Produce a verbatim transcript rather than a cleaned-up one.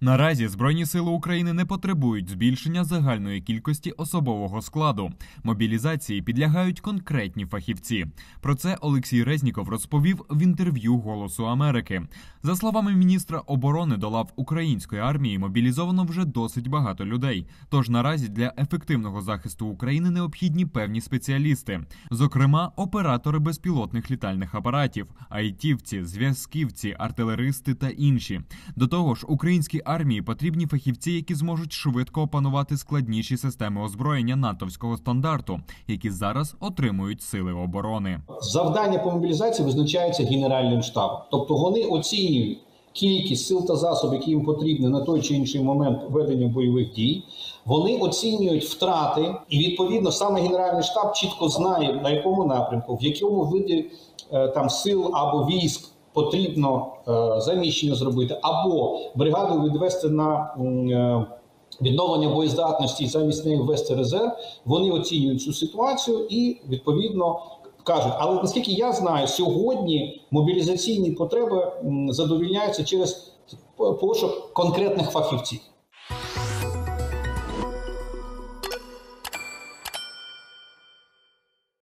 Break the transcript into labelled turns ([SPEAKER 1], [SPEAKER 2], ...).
[SPEAKER 1] Наразі Збройні сили України не потребують збільшення загальної кількості особового складу. Мобілізації підлягають конкретні фахівці. Про це Олексій Резніков розповів в інтерв'ю «Голосу Америки». За словами міністра оборони, до лав української армії мобілізовано вже досить багато людей. Тож наразі для ефективного захисту України необхідні певні спеціалісти. Зокрема, оператори безпілотних літальних апаратів, айтівці, зв'язківці, артилеристи та інші. До того ж, українські армії потрібні фахівці, які зможуть швидко опанувати складніші системи озброєння натовського стандарту, які зараз отримують сили оборони.
[SPEAKER 2] Завдання по мобілізації визначається Генеральним штабом. Тобто вони оцінюють кількість сил та засобів, які їм потрібні на той чи інший момент ведення бойових дій. Вони оцінюють втрати і, відповідно, саме Генеральний штаб чітко знає, на якому напрямку, в якому виді там сил або військ потрібно е, заміщення зробити, або бригаду відвести на е, відновлення боєздатності і замість неї ввести резерв. Вони оцінюють цю ситуацію і, відповідно, кажуть. Але, наскільки я знаю, сьогодні мобілізаційні потреби м, задовільняються через пошук конкретних фахівців.